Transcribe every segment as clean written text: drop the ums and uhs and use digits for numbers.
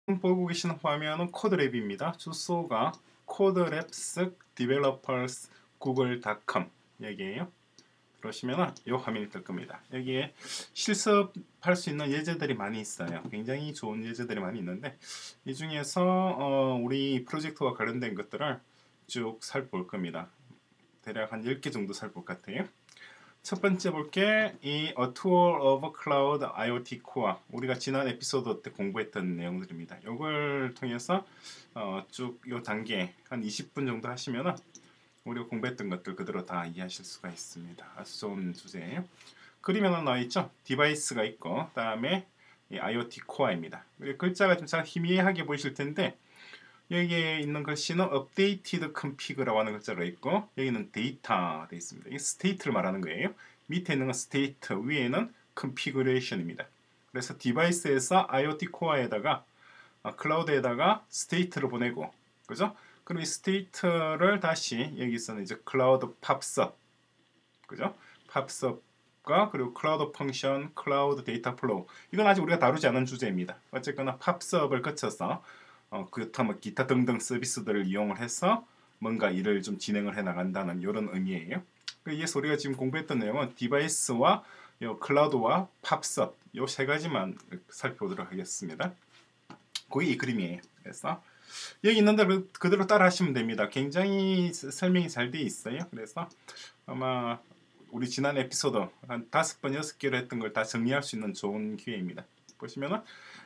보고 계시는 화면은 코드랩입니다. 주소가 codelabs developers google.com 여기에요. 그러시면 이 화면이 뜰 겁니다. 여기에 실습할 수 있는 예제들이 많이 있어요. 굉장히 좋은 예제들이 많이 있는데 이 중에서 우리 프로젝트와 관련된 것들을 쭉 살펴볼 겁니다. 대략 한 10개 정도 살펴볼 것 같아요. 첫 번째 볼게 이 A Tour of Cloud IoT Core 우리가 지난 에피소드 때 공부했던 내용들입니다. 이걸 통해서 쭉 이 단계 한 20분 정도 하시면은 우리가 공부했던 것들 그대로 다 이해하실 수가 있습니다. 아주 좋은 주제예요. 그림에 나와 있죠. 디바이스가 있고 그다음에 이 IoT 코어입니다. 글자가 좀 잘 희미하게 보이실 텐데 여기에 있는 글씨는 updated config라고 하는 글자가 있고 여기는 데이터 되어 있습니다. 이 스테이트를 말하는 거예요. 밑에 있는 건 스테이트, 위에는 configuration입니다. 그래서 디바이스에서 IoT 코어에다가 클라우드에다가 스테이트를 보내고 그죠? 그럼 이 스테이트를 다시 여기서는 이제 클라우드 팝섭 그죠? 팝섭과 그리고 클라우드 펑션, 클라우드 데이터 플로우 이건 아직 우리가 다루지 않은 주제입니다. 어쨌거나 팝섭을 거쳐서 그렇다 뭐 기타 등등 서비스들을 이용을 해서 뭔가 일을 좀 진행을 해 나간다는 이런 의미예요. 이에서 우리가 지금 공부했던 내용은 디바이스와 클라우드와 팝섭 이 세 가지만 살펴보도록 하겠습니다. 그게 이 그림이에요. 그래서 여기 있는 대로 그대로 따라 하시면 됩니다. 굉장히 설명이 잘 돼 있어요. 그래서 아마 우리 지난 에피소드 한 5번, 6개로 했던 걸 다 정리할 수 있는 좋은 기회입니다. 보시면은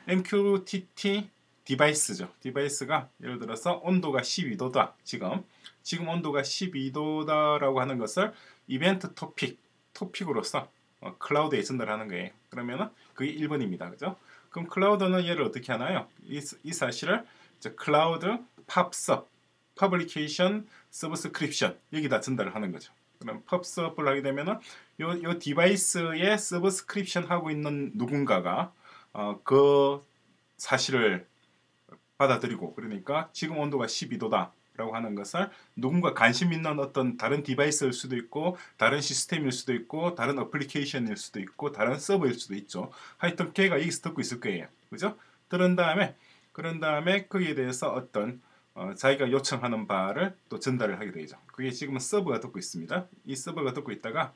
MQTT 디바이스죠. 디바이스가 예를 들어서 온도가 12도다. 지금 온도가 12도다라고 하는 것을 이벤트 토픽으로서 클라우드에 전달하는 거예요. 그러면은 그게 1번입니다. 그죠? 그럼 클라우드는 얘를 어떻게 하나요? 이 사실을 클라우드 팝섭 퍼블리케이션 서브스크립션 여기다 전달을 하는 거죠. 그럼 팝섭을 하게 되면은 요 디바이스에 서브스크립션 하고 있는 누군가가 그 사실을 받아들이고 그러니까 지금 온도가 12도다 라고 하는 것을 누군가 관심 있는 어떤 다른 디바이스일 수도 있고 다른 시스템일 수도 있고 다른 어플리케이션일 수도 있고 다른 서버일 수도 있죠. 하여튼 걔가 여기서 듣고 있을 거예요. 그죠? 그런 다음에 거기에 대해서 어떤 자기가 요청하는 바를 또 전달을 하게 되죠. 그게 지금은 서버가 듣고 있습니다. 이 서버가 듣고 있다가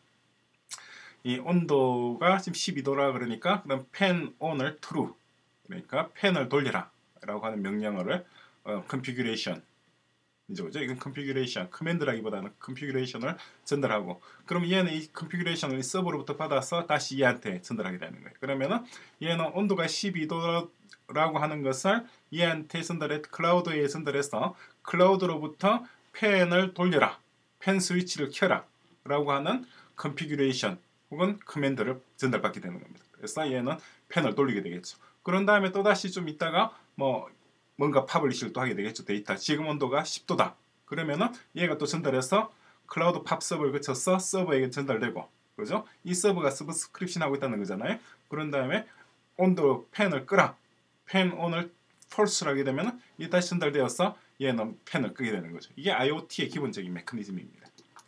이 온도가 지금 12도라 그러니까 그럼 팬 온을 true 그러니까 팬을 돌려라 라고 하는 명령어를 configuration 이제 뭐죠? 이건 configuration 커맨드라기보다는 configuration을 전달하고 그럼 얘는 이 configuration을 이 서버로부터 받아서 다시 얘한테 전달하게 되는 거예요. 그러면은 얘는 온도가 12도라고 하는 것을 얘한테 클라우드에 전달해서 클라우드로부터 팬을 돌려라 팬 스위치를 켜라 라고 하는 configuration 혹은 커맨드를 전달받게 되는 겁니다. 그래서 얘는 팬을 돌리게 되겠죠. 그런 다음에 또다시 좀 있다가 뭔가 퍼블리시를 또 하게 되겠죠. 데이터 지금 온도가 10도다. 그러면은 얘가 또 전달해서 클라우드 팝서버를 거쳐서 서버에게 전달되고 그죠? 이 서버가 서브스크립션 하고 있다는 거잖아요. 그런 다음에 온도 팬을 끄라. 팬 온을 폴스를 하게 되면은 이 다시 전달되어서 얘는 팬을 끄게 되는 거죠. 이게 IoT의 기본적인 메커니즘입니다.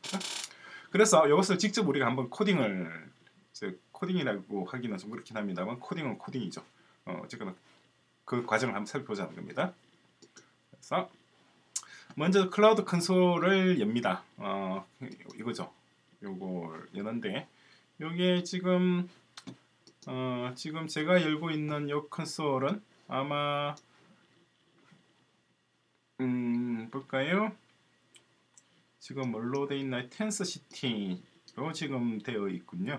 그래서 이것을 직접 우리가 한번 코딩이라고 하기는 좀 그렇긴 합니다만 코딩은 코딩이죠. 어쨌거나 그 과정을 한번 살펴보자는 겁니다. 그래서 먼저 클라우드 컨솔을 엽니다. 이거죠. 요걸 여는데 요게 지금 제가 열고 있는 요 컨솔은 아마 볼까요? 지금 뭘로 되어 있나요? 텐서시티로 지금 되어 있군요.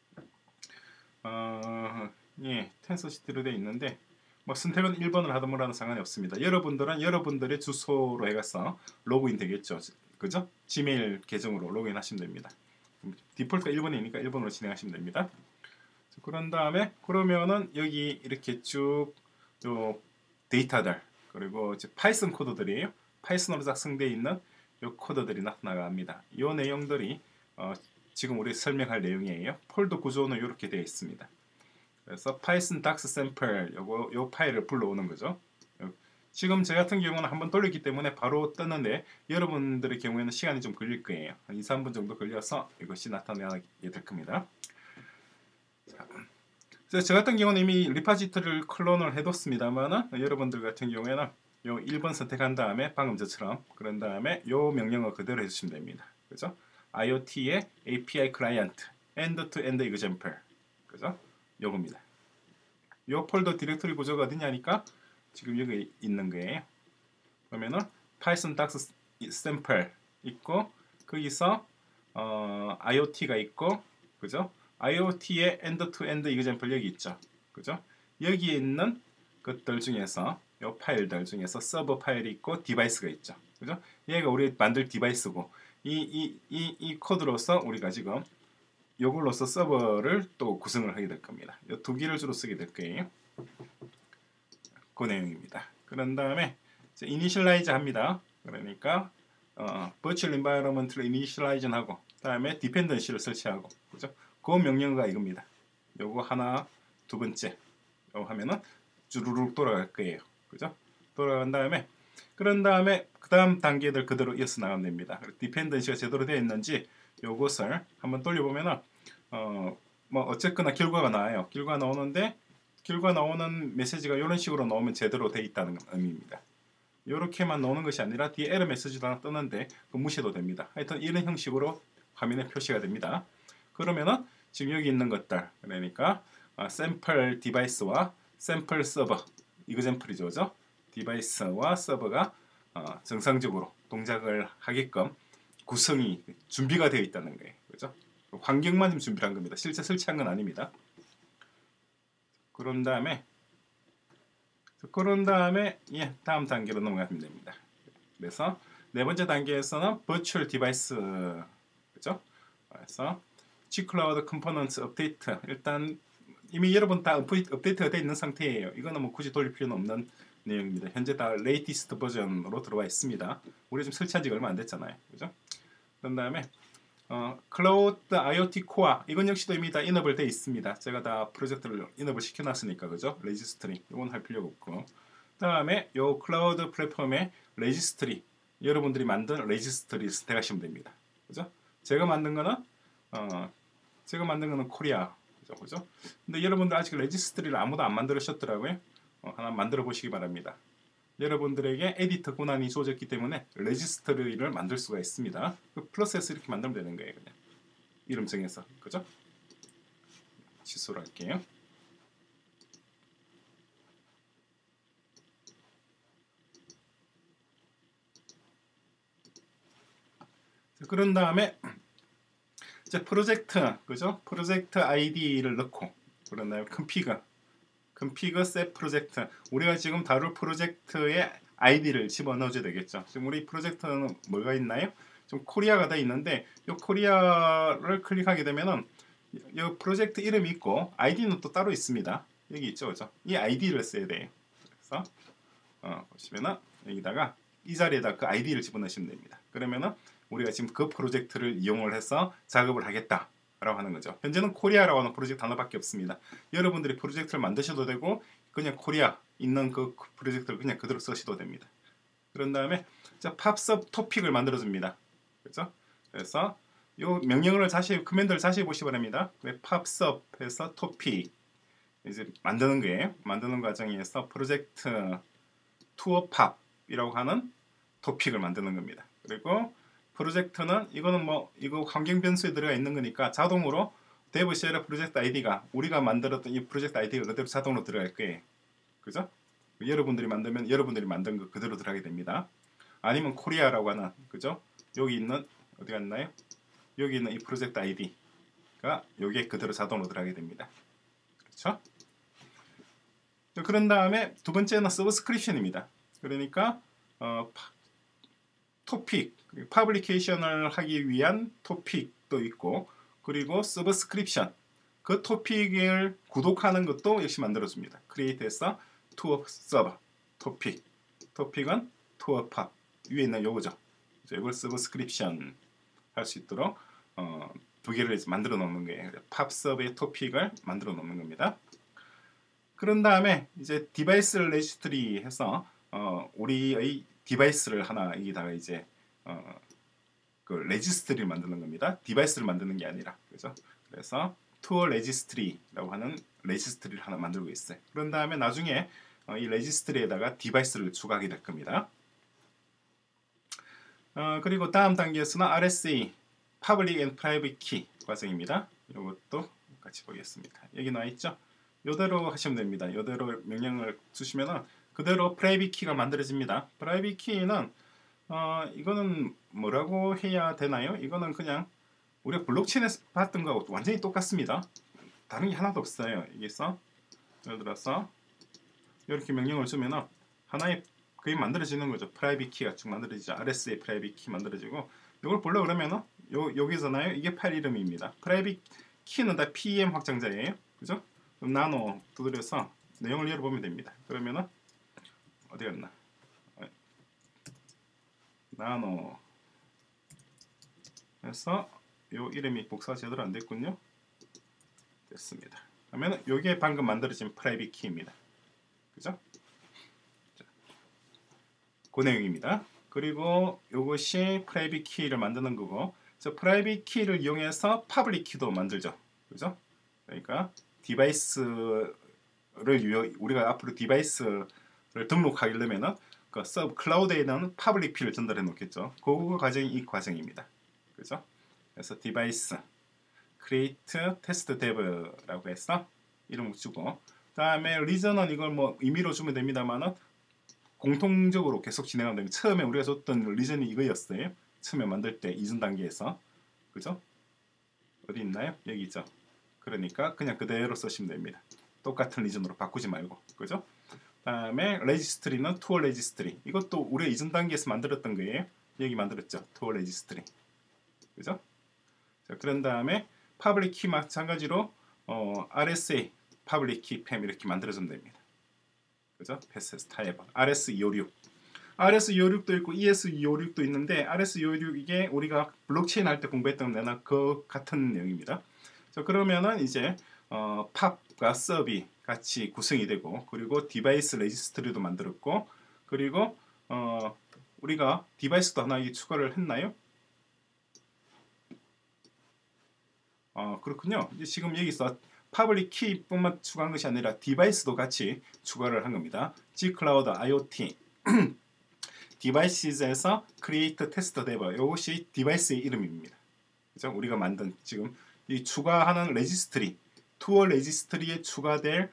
예, 텐서시티로 되어 있는데 선택은 1번을 하든 뭐라는 상관이 없습니다. 여러분들은 여러분들의 주소로 해가서 로그인 되겠죠. 그죠? 지메일 계정으로 로그인 하시면 됩니다. 디폴트가 1번이니까 1번으로 진행하시면 됩니다. 그런 다음에 그러면은 여기 이렇게 쭉 요 데이터들 그리고 이제 파이썬 코드들이에요. 파이썬으로 작성되어 있는 요 코드들이 나타나갑니다. 이 내용들이 지금 우리 설명할 내용이에요. 폴더 구조는 이렇게 되어 있습니다. 그래서 파이썬 닥스 샘플 요 파일을 불러오는 거죠. 지금 저 같은 경우는 한번 돌렸기 때문에 바로 떴는데 여러분들의 경우에는 시간이 좀 걸릴 거예요. 한 2-3분 정도 걸려서 이것이 나타나게 될 겁니다. 자, 저 같은 경우는 이미 리파지토리를 클론을 해뒀습니다만 여러분들 같은 경우에는 요 1번 선택한 다음에 방금 저처럼 그런 다음에 요 명령어 그대로 해주시면 됩니다. 그죠? IoT의 API 클라이언트 end-to-end example 그죠? 요겁니다. 요 폴더 디렉토리 구조가 어디냐니까 지금 여기 있는 거예요. 그러면은 Python docs sample 있고 거기서 IoT가 있고 그죠? IoT의 end-to-end example 여기 있죠. 그죠? 여기에 있는 것들 중에서 요 파일들 중에서 서버 파일이 있고 디바이스가 있죠. 그죠? 얘가 우리 만들 디바이스고 이 코드로서 우리가 지금 요걸로서 서버를 또 구성을 하게 될 겁니다. 이 두 개를 주로 쓰게 될 거예요. 그 내용입니다. 그런 다음에 이니셜라이즈 합니다. 그러니까 virtual environment를 이니셜라이즈는 하고 다음에 디펜던시를 설치하고 그죠? 그 명령어가 이겁니다. 요거 하나 두 번째 요거 하면은 주르륵 돌아갈 거예요. 그죠? 돌아간 다음에 그런 다음에 그 다음 단계들 그대로 이어서 나가면 됩니다. 디펜던시가 제대로 되어 있는지 요것을 한번 돌려보면은 뭐 어쨌거나 결과가 나와요. 결과 나오는데 결과 나오는 메시지가 이런 식으로 나오면 제대로 돼 있다는 의미입니다. 이렇게만 나오는 것이 아니라 뒤에 에러 메시지도 하나 뜨는데 그 무시해도 됩니다. 하여튼 이런 형식으로 화면에 표시가 됩니다. 그러면은 지금 여기 있는 것들 그러니까 샘플 디바이스와 샘플 서버 이그젬플이죠, 그죠? 디바이스와 서버가 정상적으로 동작을 하게끔 구성이 준비가 되어 있다는 거예요, 그죠? 환경만 좀 준비한 겁니다. 실제 설치한 건 아닙니다. 그런 다음에 예, 다음 단계로 넘어가면 됩니다. 그래서 네 번째 단계에서는 버추얼 디바이스 그죠? 그래서 Gcloud Components 업데이트 일단 이미 여러분 다 업데이트가 되어 있는 상태예요. 이거는 뭐 굳이 돌릴 필요는 없는 내용입니다. 현재 다 레이티스트 버전으로 들어와 있습니다. 우리 지금 설치한 지가 얼마 안 됐잖아요. 그죠? 그런 다음에 클라우드 IoT 코어 이건 역시도 이미 다 인업을 되어 있습니다. 제가 다 프로젝트를 인업을 시켜놨으니까 그죠? 레지스트리 이건 할 필요가 없고 다음에 요 클라우드 플랫폼의 레지스트리 여러분들이 만든 레지스트리 선택하시면 됩니다. 그죠? 제가 만든 거는 코리아 그죠? 근데 여러분들 아직 레지스트리를 아무도 안 만들으셨더라고요. 하나 만들어 보시기 바랍니다. 여러분들에게 에디터 권한이 주어졌기 때문에 레지스트리를 만들 수가 있습니다. 그 플러스에서 이렇게 만들면 되는 거예요. 그냥 이름 정해서 그죠? 취소를 할게요. 그런 다음에 이제 프로젝트 그죠? 프로젝트 아이디를 넣고 그런 다음에 config set 프로젝트 우리가 지금 다룰 프로젝트의 아이디를 집어넣어줘야 되겠죠. 지금 우리 프로젝트는 뭐가 있나요? 좀 코리아가 다 있는데 이 코리아를 클릭하게 되면은 이 프로젝트 이름이 있고 아이디는 또 따로 있습니다. 여기 있죠, 그죠? 이 아이디를 써야 돼요. 그래서 보시면은 여기다가 이 자리에다 그 아이디를 집어넣으시면 됩니다. 그러면은 우리가 지금 그 프로젝트를 이용을 해서 작업을 하겠다. 라고 하는 거죠. 현재는 코리아라고 하는 프로젝트 하나밖에 없습니다. 여러분들이 프로젝트를 만드셔도 되고 그냥 코리아 있는 그 프로젝트를 그냥 그대로 쓰셔도 됩니다. 그런 다음에 팝섭 토픽을 만들어 줍니다. 그렇죠? 그래서 이 명령어를 커맨드를 자세히 보시기 바랍니다. 팝섭에서 토픽 이제 만드는 거예요. 만드는 과정에서 프로젝트 투어팝이라고 하는 토픽을 만드는 겁니다. 그리고 프로젝트는 이거는 뭐 이거 환경 변수에 들어가 있는 거니까 자동으로 데브 쉘 프로젝트 아이디가 우리가 만들었던 이 프로젝트 아이디가 그대로 자동으로 들어갈 거예요. 그죠? 여러분들이 만들면 여러분들이 만든 거 그대로 들어가게 됩니다. 아니면 코리아라고 하는 그죠? 여기 있는 어디 갔나요? 여기 있는 이 프로젝트 아이디가 여기에 그대로 자동으로 들어가게 됩니다. 그렇죠? 그런 다음에 두 번째는 서브스크립션입니다. 그러니까 토픽, 퍼블리케이션을 하기 위한 토픽도 있고 그리고 서브스크립션 그 토픽을 구독하는 것도 역시 만들어줍니다. 크리에이트에서 투어 서버 토픽 토픽은 투어팝 위에 있는 요거죠. 이걸 서브스크립션 할 수 있도록 두 개를 만들어 놓는 거예요. 팝서브의 토픽을 만들어 놓는 겁니다. 그런 다음에 이제 디바이스 레지스트리 해서 우리의 디바이스를 하나 여기다가 이제 그 레지스트리를 만드는 겁니다. 디바이스를 만드는 게 아니라 그죠? 그래서 투어 레지스트리라고 하는 레지스트리를 하나 만들고 있어요. 그런 다음에 나중에 이 레지스트리에다가 디바이스를 추가하게 될 겁니다. 그리고 다음 단계에서는 RSA, Public and Private Key 과정입니다. 이것도 같이 보겠습니다. 여기 나와 있죠? 이대로 하시면 됩니다. 이대로 명령을 주시면은 그대로 Private Key가 만들어집니다. Private Key는 이거는 뭐라고 해야 되나요? 이거는 그냥 우리가 블록체인에서 봤던 거하고 완전히 똑같습니다. 다른 게 하나도 없어요. 여기서 예를 들어서 이렇게 명령을 주면은 하나의 그게 만들어지는 거죠. 프라이빗 키가 쭉 만들어지죠. RSA 프라이빗 키 만들어지고 이걸 보려 그러면은 여기서나요? 이게 파일 이름입니다. 프라이빗 키는 다 PEM 확장자예요. 그죠? 그럼 나노 두드려서 내용을 열어보면 됩니다. 그러면은 어디 갔나? 나노 해서 요 이름이 복사가 제대로 안 됐군요. 됐습니다. 그러면 요게 방금 만들어진 프라이빗 키입니다. 그죠? 자, 그 내용입니다. 그리고 요것이 프라이빗 키를 만드는 거고, 저 프라이빗 키를 이용해서 퍼블릭 키도 만들죠. 그죠? 그러니까 디바이스를 우리가 앞으로 디바이스를 등록하려면은 그 서브 클라우드에는 퍼블릭 키를 전달해 놓겠죠. 그 과정이 이 과정입니다. 그죠? 그래서 디바이스 create test dev라고 해서 이름을 주고, 다음에 리전은 이걸 뭐 임의로 주면 됩니다만은 공통적으로 계속 진행하면 됩니다. 처음에 우리가 줬던 리전이 이거였어요. 처음에 만들 때 이전 단계에서. 그죠? 어디 있나요? 여기 있죠. 그러니까 그냥 그대로 쓰시면 됩니다. 똑같은 리전으로 바꾸지 말고. 그죠? 다음에 레지스트리는 투어 레지스트리. 이것도 우리가 이전 단계에서 만들었던 거예요. 여기 만들었죠. 투어 레지스트리. 그죠? 자, 그런 다음에 퍼블릭 키 마찬가지로 RSA 퍼블릭 키 팸 이렇게 만들어주면 됩니다. 그죠? 패스 타입 RS256 RS256도 있고 ES256도 있는데 RS256 이게 우리가 블록체인 할 때 공부했던 데나 그 같은 내용입니다. 자, 그러면은 이제 팝과 서비 같이 구성이 되고, 그리고 디바이스 레지스트리도 만들었고, 그리고 우리가 디바이스도 하나 추가를 했나요? 그렇군요. 이제 지금 여기서 퍼블릭 키뿐만 추가한 것이 아니라 디바이스도 같이 추가를 한 겁니다. G-Cloud IoT 디바이스에서 create test dev 이것이 디바이스의 이름입니다. 그죠? 우리가 만든 지금 이 추가하는 레지스트리 투어 레지스트리에 추가될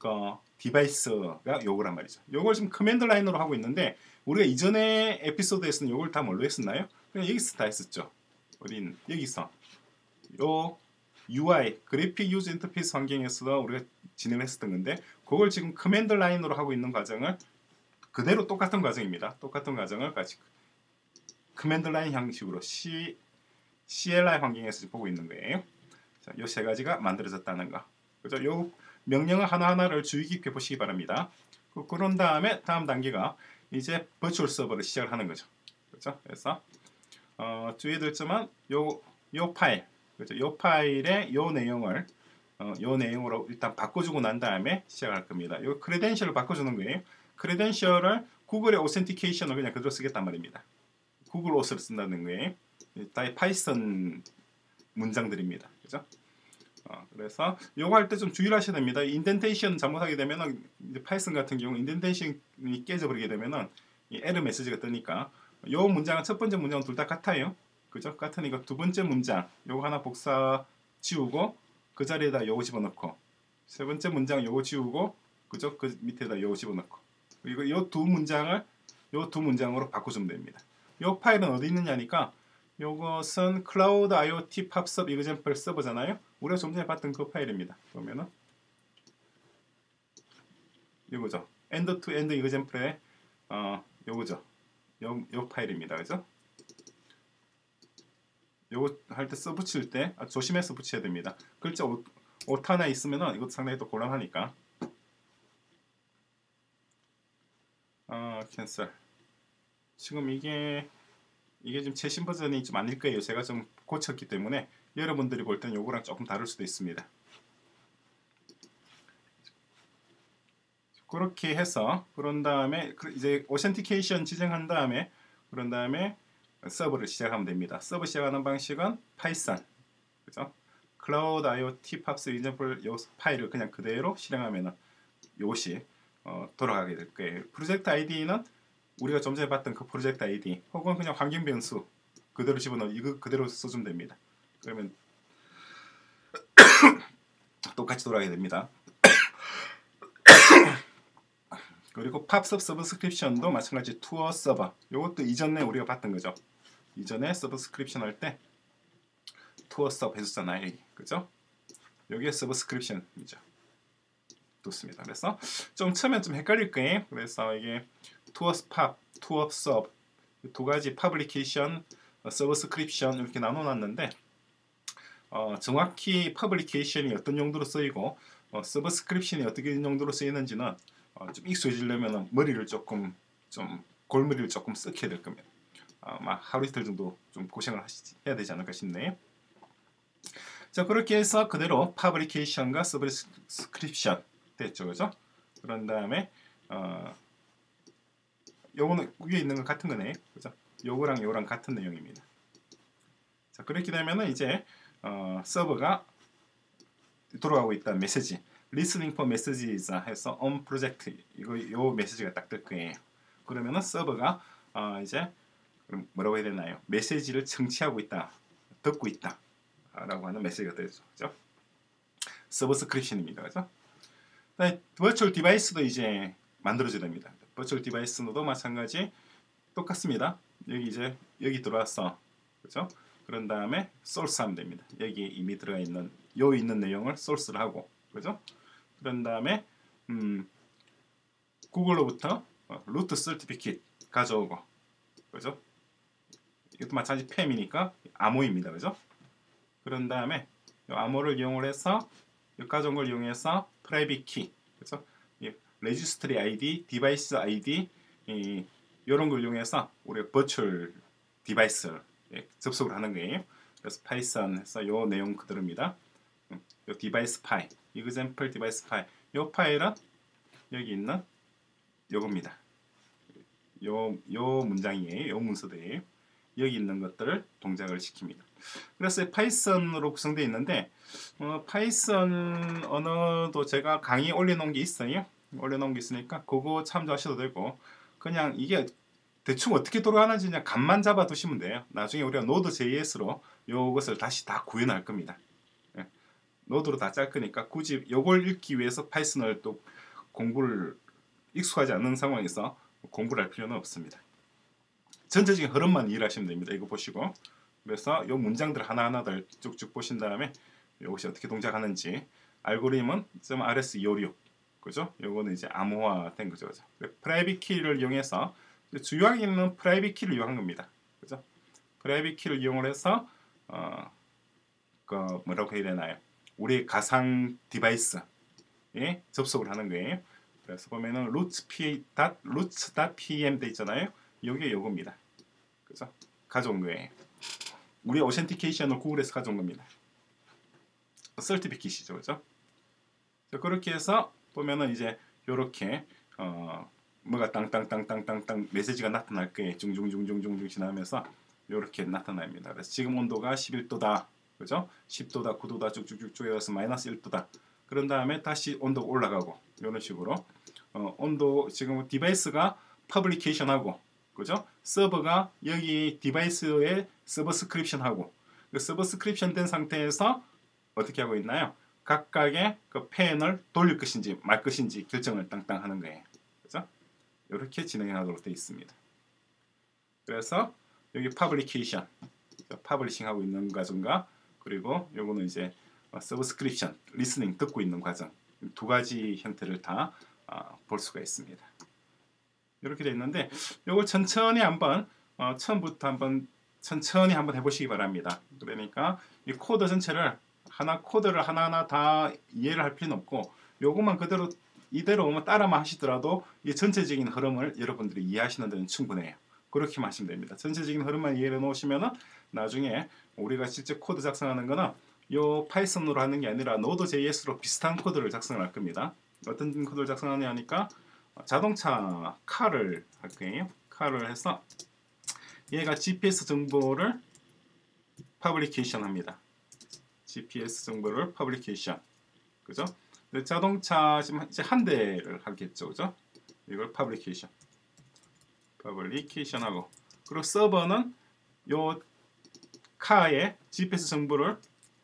디바이스가 요거란 말이죠. 요걸 지금 커맨드 라인으로 하고 있는데 우리가 이전에 에피소드에서는 요걸 다 뭘로 했었나요? 그냥 여기서 다 했었죠. 어디 여기서 요 UI 그래픽 유저 인터페이스 환경에서 우리가 진행을 했었던 건데, 그걸 지금 커맨드 라인으로 하고 있는 과정을 그대로 똑같은 과정입니다. 똑같은 과정을 같이 커맨드 라인 형식으로 CLI 환경에서 보고 있는 거예요. 자, 요 세 가지가 만들어졌다는 거. 그죠? 요 명령을 하나하나를 주의 깊게 보시기 바랍니다. 그런 다음에 다음 단계가 이제 버추얼 서버를 시작을 하는 거죠. 그렇죠? 그래서 주의될 점은 요 파일, 그렇죠? 요 파일의 요 내용을 요 내용으로 일단 바꿔주고 난 다음에 시작할 겁니다. 요 크레덴셜을 바꿔주는 거예요. 크레덴셜을 구글의 오센티케이션을 그냥 그대로 쓰겠단 말입니다. 구글 오스를 쓴다는 거예요. 다 파이썬 문장들입니다. 그죠? 그래서 요거 할 때 좀 주의를 하셔야 됩니다. 인덴테이션 잘못하게 되면은 이제 파이썬 같은 경우 인덴테이션이 깨져버리게 되면은 이 에러 메시지가 뜨니까 요 문장은 첫 번째 문장은 둘 다 같아요. 그죠? 같으니까 두 번째 문장 요거 하나 복사 지우고 그 자리에다 요거 집어넣고, 세 번째 문장 요거 지우고 그죠? 그 밑에다 요거 집어넣고, 그리고 요 두 문장으로 바꿔주면 됩니다. 요 파일은 어디 있느냐니까 요것은 클라우드 IoT 팝섭 이그젠플 서버잖아요. 우리가 좀 전에 봤던 그 파일입니다. 그러면은 요거죠. 엔드 투 엔드 이그젠플의 요거죠. 요 파일입니다. 그죠? 요거 할 때 써 붙일 때 조심해서 붙여야 됩니다. 글자 오타 하나 있으면은 이것도 상당히 또 곤란하니까. 캔슬. 지금 이게 지금 최신 버전이 좀 아닐 거예요. 제가 좀 고쳤기 때문에 여러분들이 볼 때는 요거랑 조금 다를 수도 있습니다. 그렇게 해서 그런 다음에 이제 오센티케이션 지정한 다음에 그런 다음에 서버를 시작하면 됩니다. 서버 시작하는 방식은 파이썬, 그죠? 클라우드 IoT 팝스 example 요 파일을 그냥 그대로 실행하면은 이것이 돌아가게 될 거예요. 프로젝트 아이디는 우리가 좀 전에 봤던 그 프로젝트 아이디 혹은 그냥 환경 변수 그대로 집어넣어 이거 그대로 써주면 됩니다. 그러면 똑같이 돌아가게 됩니다. 그리고 팝섭 서브스크립션도 마찬가지 투어 서버 이것도 이전에 우리가 봤던 거죠. 이전에 서브스크립션 할 때 투어 서버 해줬잖아요. 그죠? 여기에 서브스크립션이죠. 좋습니다. 그래서 좀 처음엔 좀 헷갈릴 거예요. 그래서 이게 투어 팝, 투어 서브 두 가지 퍼블리케이션, 서브스크립션 이렇게 나눠놨는데 정확히 퍼블리케이션이 어떤 용도로 쓰이고 서브스크립션이 어떻게 용도로 쓰이는지는 좀 익숙해지려면 머리를 조금 골머리를 조금 썩혀야 될 겁니다. 아마 하루 이틀 정도 좀 고생을 해야 되지 않을까 싶네요. 자 그렇게 해서 그대로 퍼블리케이션과 서브스크립션 됐죠, 그죠? 그런 다음에 요거는 위에 있는 거 같은 거네, 그죠? 요거랑 요거랑 같은 내용입니다. 자 그렇게 되면은 이제 서버가 돌아가고 있다는 메시지, listening for messages 해서 on project 요 메시지가 딱 뜰 거예요. 그러면은 서버가 이제 뭐라고 해야 되나요? 메시지를 청취하고 있다, 듣고 있다 라고 하는 메시지가 되죠, 그죠? 서브스크립션입니다, 그죠? 버추얼 디바이스도 이제 만들어져야 됩니다. 버추얼 디바이스도 마찬가지 똑같습니다. 여기 이제 여기 들어왔어, 그죠? 그런 다음에 소스 하면 됩니다. 여기 이미 들어가 있는 요 있는 내용을 소스를 하고, 그죠? 그런 다음에 구글로부터 루트 서티피킷 가져오고, 그죠? 이것도 마찬가지 팸이니까 암호입니다, 그죠? 그런 다음에 이 암호를 이용을 해서 이 가져온 걸 이용해서 프라이빗 키, 그죠? 레지스트리 아이디, 디바이스 아이디 이런 걸 이용해서 우리가 버추얼 디바이스 접속을 하는 거예요. 그래서 파이썬 해서 요 내용 그대로입니다. 요 디바이스 파일, example 디바이스 파일, 요 파일은 여기 있는 요겁니다. 요 문장이에요. 요 문서들이에요. 여기 있는 것들을 동작을 시킵니다. 그래서 파이썬으로 구성되어 있는데 파이썬 언어도 제가 강의 올려놓은 게 있어요. 올려놓은 게 있으니까 그거 참조하셔도 되고, 그냥 이게 대충 어떻게 돌아가는지 그냥 감만 잡아 두시면 돼요. 나중에 우리가 Node.js로 요것을 다시 다 구현할 겁니다. 예. 노드로 다 짤 거니까 굳이 요걸 읽기 위해서 파이썬을 또 공부를 익숙하지 않는 상황에서 공부를 할 필요는 없습니다. 전체적인 흐름만 이해하시면 됩니다. 이거 보시고, 그래서 요 문장들 하나하나들 쭉쭉 보신 다음에 이것이 어떻게 동작하는지, 알고리즘은 .rs256 그죠? 요거는 이제 암호화된 거죠, 그죠? 프라이빗 키를 이용해서 주요하게는 프라이빗 키를 이용한 겁니다, 그죠? 프라이빗 키를 이용을 해서 그 뭐라고 해야 되나요? 우리 가상 디바이스에 접속을 하는 거예요. 그래서 보면은 roots.pm 돼 있잖아요. 요게 요겁니다, 그죠? 가져온 거예요. 우리 오센티케이션을 구글에서 가져온 겁니다. 서티피킷이죠, 그죠? 그렇게 해서 보면은 이제 요렇게 뭐가 땅땅땅땅땅땅 메시지가 나타날 거예요. 중중중중중중 지나면서 요렇게 나타납니다. 그래서 지금 온도가 11도다, 그죠? 10도다, 9도다 쭉쭉쭉 쪼여서 마이너스 1도다. 그런 다음에 다시 온도가 올라가고, 이런 식으로 온도 지금 디바이스가 퍼블리케이션하고, 그죠? 서버가 여기 디바이스에 서브스크립션하고, 그 서브스크립션 된 상태에서 어떻게 하고 있나요? 각각의 그 펜을 돌릴 것인지 말 것인지 결정을 땅땅 하는 거예요. 그죠? 이렇게 진행하도록 되어 있습니다. 그래서 여기 퍼블리케이션, 퍼블리싱 하고 있는 과정과, 그리고 요거는 이제 서브스크립션, 리스닝 듣고 있는 과정, 두 가지 형태를 다 볼 수가 있습니다. 이렇게 되어 있는데 요걸 천천히 한번 처음부터 한번 천천히 한번 해보시기 바랍니다. 그러니까 이 코드 전체를 코드를 하나하나 다 이해를 할 필요는 없고, 요것만 그대로 이대로 따라만 하시더라도 이 전체적인 흐름을 여러분들이 이해하시는 데는 충분해요. 그렇게 하시면 됩니다. 전체적인 흐름만 이해해 놓으시면은 나중에 우리가 실제 코드 작성하는 거는 요 파이썬으로 하는 게 아니라 Node.js로 비슷한 코드를 작성을 할 겁니다. 어떤 코드를 작성하냐 하니까 자동차 카를 할 거예요. 카를 해서 얘가 GPS 정보를 퍼블리케이션 합니다. GPS 정보를 퍼블리케이션. 그죠? 자동차 지금 이제 한 대를 하겠죠. 그죠? 이걸 퍼블리케이션하고 그리고 서버는 요 카의 GPS 정보를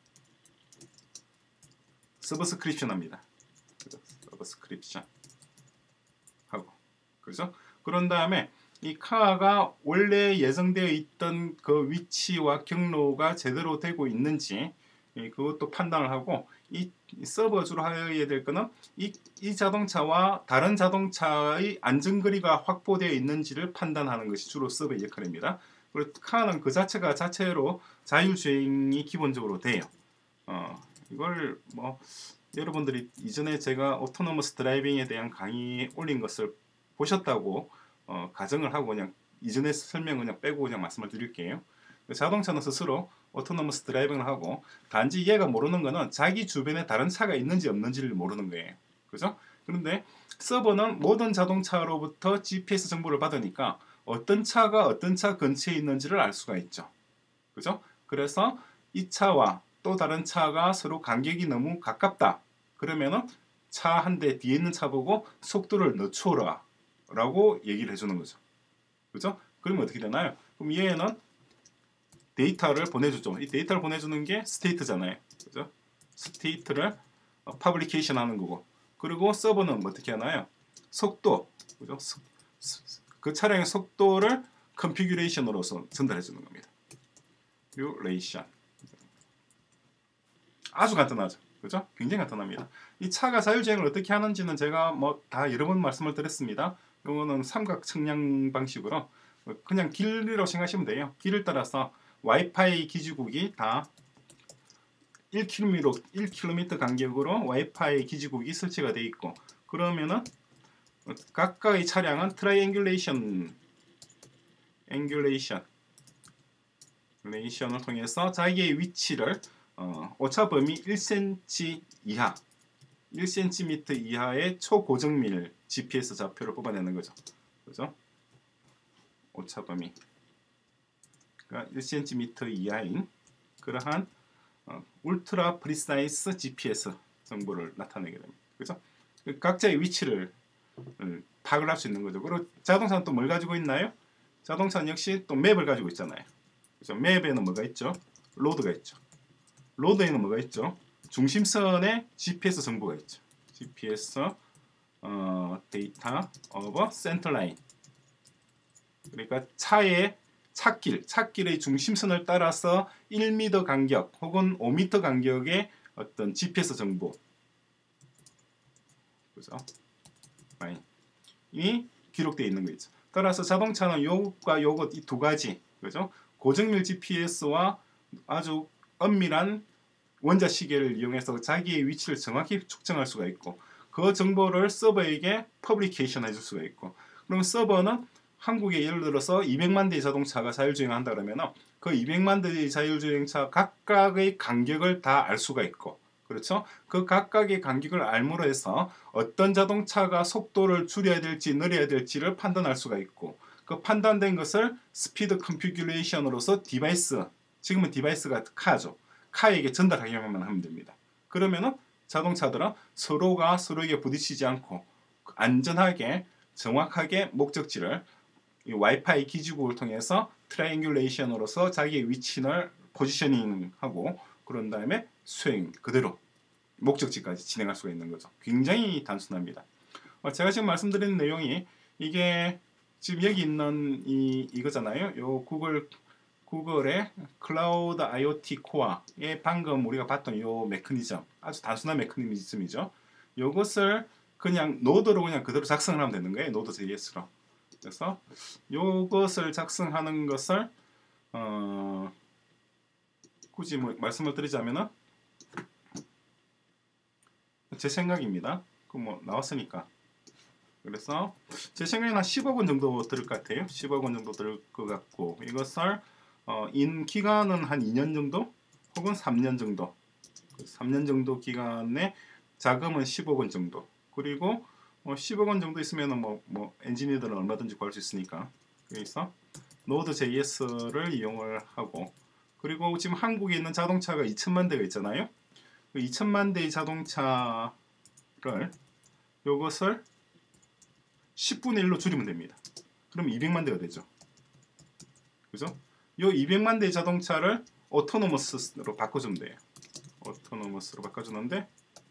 서브스크립션 합니다. 서브스크립션 하고 그죠? 그런 다음에 이 카가 원래 예정되어 있던 그 위치와 경로가 제대로 되고 있는지 그것도 판단을 하고 이 서버 주로 해야 될 거는 이 자동차와 다른 자동차의 안전거리가 확보되어 있는지를 판단하는 것이 주로 서버의 역할입니다. 그리고 카는 그 자체가 자체로 자율주행이 기본적으로 돼요. 이걸 뭐 여러분들이 이전에 제가 오토노머스 드라이빙에 대한 강의 올린 것을 보셨다고 가정을 하고 그냥 이전에 설명을 그냥 빼고 그냥 말씀을 드릴게요. 자동차는 스스로 오토노머스 드라이빙을 하고 단지 얘가 모르는 거는 자기 주변에 다른 차가 있는지 없는지를 모르는 거예요. 그죠? 그런데 서버는 모든 자동차로부터 GPS 정보를 받으니까 어떤 차가 어떤 차 근처에 있는지를 알 수가 있죠. 그죠? 그래서 이 차와 또 다른 차가 서로 간격이 너무 가깝다. 그러면은 차 한 대 뒤에 있는 차 보고 속도를 늦춰라 라고 얘기를 해주는 거죠. 그죠? 그러면 어떻게 되나요? 그럼 얘는 데이터를 보내주죠. 이 데이터를 보내주는 게 스테이트잖아요. 그죠? 스테이트를 퍼블리케이션 하는 거고. 그리고 서버는 어떻게 하나요? 속도. 그죠? 그 차량의 속도를 컨피규레이션으로서 전달해 주는 겁니다. 듀레이션. 아주 간단하죠. 그죠? 굉장히 간단합니다. 이 차가 자율주행을 어떻게 하는지는 제가 뭐 다 여러 번 말씀을 드렸습니다. 이거는 삼각 측량 방식으로 그냥 길이라고 생각하시면 돼요. 길을 따라서 와이파이 기지국이 다 1km 간격으로 와이파이 기지국이 설치가 되어 있고 그러면은 각각의 차량은 트라이앵귤레이션을 통해서 자기의 위치를 오차범위 1cm 이하 1cm 이하의 초고정밀 GPS 좌표를 뽑아내는 거죠. 그죠? 오차범위 그러니까 1cm 이하인 그러한 울트라 프리사이스 GPS 정보를 나타내게 됩니다. 그죠? 각자의 위치를 파악을 할 수 있는 거죠. 그리고 자동차는 또 뭘 가지고 있나요? 자동차는 역시 또 맵을 가지고 있잖아요. 그죠? 맵에는 뭐가 있죠? 로드가 있죠. 로드에는 뭐가 있죠? 중심선에 GPS 정보가 있죠. GPS 데이터 오버 센터 라인. 그러니까 차의 찾길의 중심선을 따라서 1m 간격 혹은 5m 간격의 어떤 GPS 정보, 그죠? 이 기록되어 있는 거죠. 따라서 자동차는 요것과 요것 이 두 가지, 그죠? 고정밀 GPS와 아주 엄밀한 원자 시계를 이용해서 자기의 위치를 정확히 측정할 수가 있고, 그 정보를 서버에게 퍼블리케이션 해줄 수가 있고, 그럼 서버는 한국에 예를 들어서 200만 대의 자동차가 자율주행한다 그러면 그 200만 대의 자율주행차 각각의 간격을 다 알 수가 있고, 그렇죠? 그 각각의 간격을 알므로 해서 어떤 자동차가 속도를 줄여야 될지 늘려야 될지를 판단할 수가 있고, 그 판단된 것을 스피드 컨피규레이션으로서 디바이스, 지금은 디바이스가 카죠. 카에게 전달하기만 하면 됩니다. 그러면은 자동차들은 서로가 서로에게 부딪히지 않고 안전하게 정확하게 목적지를 이 와이파이 기지국을 통해서 트라이앵귤레이션으로서 자기의 위치를 포지셔닝하고 그런 다음에 수행 그대로 목적지까지 진행할 수가 있는 거죠. 굉장히 단순합니다. 제가 지금 말씀드리는 내용이 이게 지금 여기 있는 이거잖아요. 요 구글의 클라우드 IoT 코어에 방금 우리가 봤던 요 메커니즘, 아주 단순한 메커니즘이죠. 요것을 그냥 노드로 그냥 그대로 작성을 하면 되는 거예요. 노드 JS로. 그래서 요것을 작성하는 것을 굳이 뭐 말씀을 드리자면은 제 생각입니다. 그 뭐 나왔으니까. 그래서 제 생각에는 한 10억 원 정도 들을 것 같아요. 10억 원 정도 들을 것 같고, 이것을 인 기간은 한 2년 정도 혹은 3년 정도, 3년 정도 기간에 자금은 10억 원 정도. 그리고 10억 원 정도 있으면 뭐 엔지니어들은 얼마든지 구할 수 있으니까. 그래서 노드.js를 이용을 하고, 그리고 지금 한국에 있는 자동차가 2천만 대가 있잖아요. 그 2천만 대의 자동차를 요것을 10분의 1로 줄이면 됩니다. 그럼 200만 대가 되죠. 그죠? 요 200만 대의 자동차를 오토노머스로 바꿔주면 돼요. 오토노머스로 바꿔주는데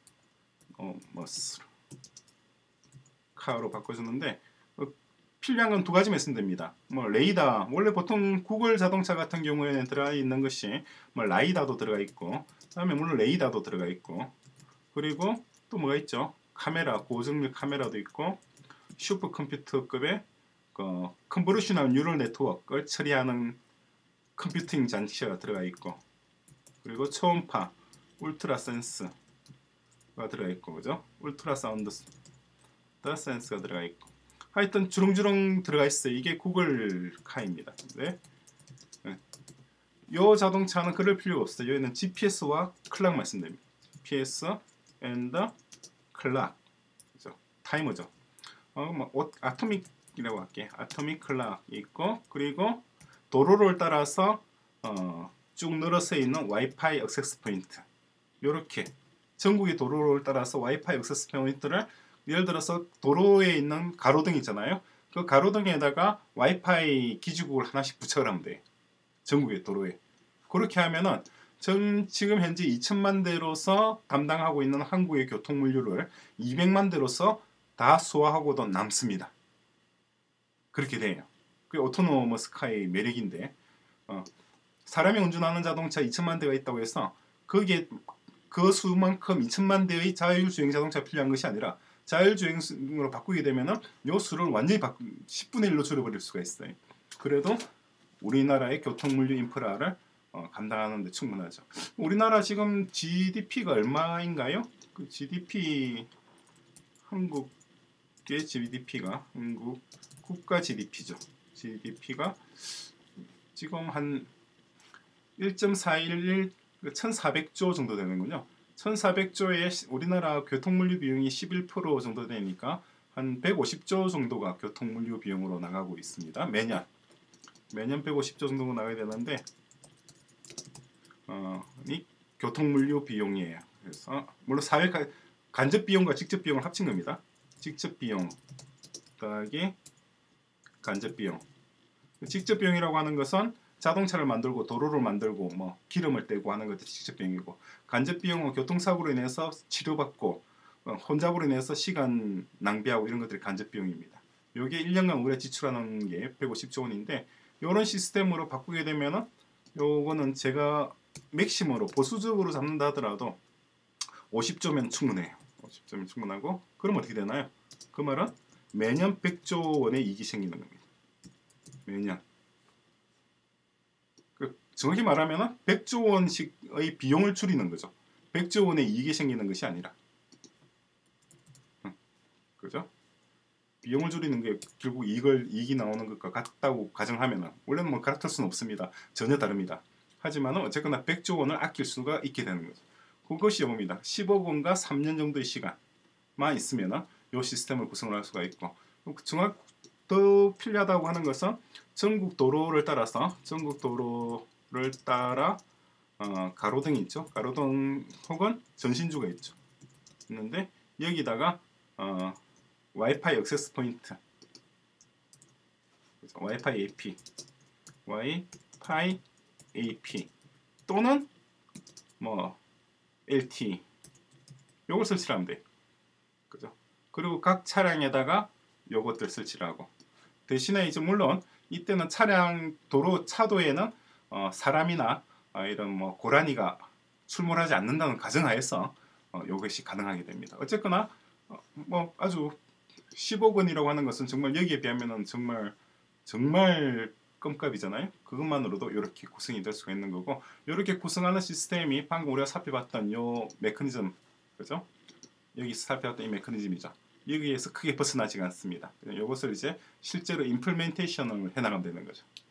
머스로 카로 바꿔주는데 필요한 건 두 가지만 있으면 됩니다. 뭐 레이더, 원래 보통 구글 자동차 같은 경우에는 들어가 있는 것이 뭐 라이다도 들어가 있고, 그다음에 물론 레이더도 들어가 있고, 그리고 또 뭐가 있죠? 카메라, 고정밀 카메라도 있고, 슈퍼컴퓨터급의 그 컨보루셔널 뉴럴 네트워크를 처리하는 컴퓨팅 장치가 들어가 있고, 그리고 초음파, 울트라 센스가 들어가 있고, 그죠? 울트라 사운드 센스가 들어가 있고, 하여튼 주렁주렁 들어가 있어요. 이게 구글 카입니다. 네. 이 자동차는 그럴 필요가 없어요. 여기는 GPS와 클락 말씀드립니다. GPS and clock, 그죠? 타이머죠. 아토믹이라고 할게. 아토믹 클락이 있고, 그리고 도로를 따라서 쭉 늘어서 있는 와이파이 액세스 포인트. 이렇게 전국의 도로를 따라서 와이파이 액세스 포인트를, 예를 들어서 도로에 있는 가로등 있잖아요. 그 가로등에다가 와이파이 기지국을 하나씩 부착을 하면 돼요. 전국의 도로에. 그렇게 하면은 지금 현재 2천만 대로서 담당하고 있는 한국의 교통 물류를 200만 대로서 다 소화하고도 남습니다. 그렇게 돼요. 그게 오토노머스 카의 매력인데, 사람이 운전하는 자동차 2천만 대가 있다고 해서 거기에 그 수만큼 2천만 대의 자율주행 자동차 필요한 것이 아니라, 자율주행으로 바꾸게 되면은 요 수를 완전히 10분의 1로 줄여버릴 수가 있어요. 그래도 우리나라의 교통물류 인프라를 감당하는 데 충분하죠. 우리나라 지금 GDP가 얼마인가요? 그 GDP, 한국의 GDP가, 한국 국가 GDP죠. GDP가 지금 한 1.411 1,400조 정도 되는군요. 1,400조에 우리나라 교통물류 비용이 11% 정도 되니까 한 150조 정도가 교통물류 비용으로 나가고 있습니다. 매년 150조 정도가 나가야 되는데, 이 교통물류 비용이에요. 그래서 물론 사회 간접 비용과 직접 비용을 합친 겁니다. 직접 비용 더하기 간접 비용. 직접 비용이라고 하는 것은 자동차를 만들고 도로를 만들고 뭐 기름을 떼고 하는 것들이 직접 비용이고, 간접 비용은 교통사고로 인해서 치료받고 혼잡으로 인해서 시간 낭비하고 이런 것들이 간접 비용입니다. 이게 1년간 우리가 지출하는 게 150조 원인데, 이런 시스템으로 바꾸게 되면은 요거는 제가 맥시멈으로 보수적으로 잡는다 하더라도 50조면 충분해요. 50조면 충분하고, 그럼 어떻게 되나요? 그 말은 매년 100조 원의 이익이 생기는 겁니다. 매년. 정확히 말하면 100조 원씩의 비용을 줄이는 거죠. 100조 원의 이익이 생기는 것이 아니라. 그죠? 비용을 줄이는 게 결국 이익이 나오는 것과 같다고 가정하면, 원래는 뭐 같을 수는 없습니다. 전혀 다릅니다. 하지만 어쨌거나 100조 원을 아낄 수가 있게 되는 거죠. 그것이 뭡니다. 10억 원과 3년 정도의 시간만 있으면 이 시스템을 구성을 할 수가 있고, 더 필요하다고 하는 것은 전국 도로를 따라 가로등이 있죠. 가로등 혹은 전신주가 있는데 여기다가 와이파이 액세스 포인트, 와이파이 AP 또는 뭐 LTE 요걸 설치하면 돼. 그죠? 그리고 각 차량에다가 요것들 설치를 하고, 대신에 이제 물론 이때는 차도에는 사람이나 이런 뭐 고라니가 출몰하지 않는다는 가정하에서 이것이 가능하게 됩니다. 어쨌거나 뭐 아주 10억 원이라고 하는 것은 정말 여기에 비하면은 정말 껌값이잖아요. 그것만으로도 이렇게 구성이 될 수가 있는 거고, 이렇게 구성하는 시스템이 방금 우리가 살펴봤던 요 메커니즘, 그죠? 여기서 살펴봤던 이 메커니즘이죠. 여기에서 크게 벗어나지 않습니다. 이것을 이제 실제로 임플멘테이션을 해나가면 되는 거죠.